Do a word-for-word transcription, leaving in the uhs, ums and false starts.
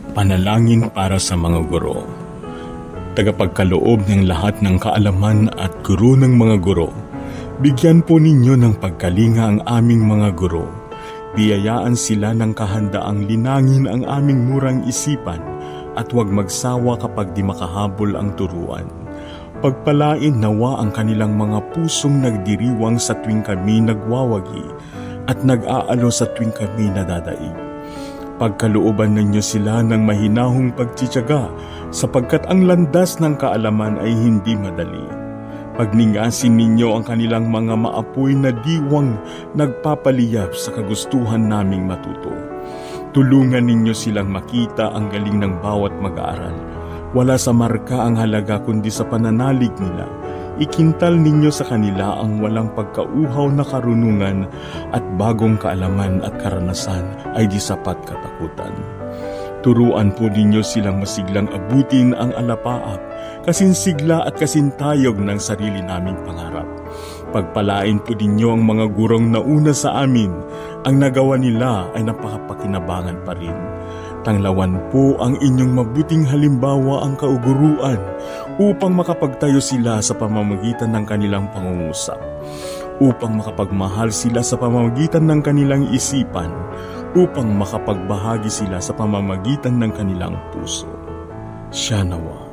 Panalangin para sa mga guro. Tagapagkaloob ng lahat ng kaalaman at guro ng mga guro, bigyan po ninyo ng pagkalinga ang aming mga guro. Biyayaan sila ng kahandaang linangin ang aming murang isipan at huwag magsawa kapag di makahabol ang turuan. Pagpalain nawa ang kanilang mga pusong nagdiriwang sa tuwing kami nagwawagi at nag-aalo sa tuwing kami nadadaig. Pagkalooban ninyo sila ng mahinahong pagtitiyaga sapagkat ang landas ng kaalaman ay hindi madali. Pagningasin ninyo ang kanilang mga maapoy na diwang nagpapaliyap sa kagustuhan naming matuto. Tulungan ninyo silang makita ang galing ng bawat mag-aaral. Wala sa marka ang halaga kundi sa pananalig nila. Ikintal ninyo sa kanila ang walang pagkauhaw na karunungan at bagong kaalaman at karanasan ay di sapat katakutan. Turuan po ninyo silang masiglang abutin ang alapaap, kasinsigla at kasintayog ng sarili naming pangarap. Pagpalain po ninyo ang mga gurong nauna sa amin, ang nagawa nila ay napakapakinabangan pa rin. Tanglawan po ang inyong mabuting halimbawa ang kauguruan upang makapagtayo sila sa pamamagitan ng kanilang pangungusap, upang makapagmahal sila sa pamamagitan ng kanilang isipan, upang makapagbahagi sila sa pamamagitan ng kanilang puso. Siya nawa.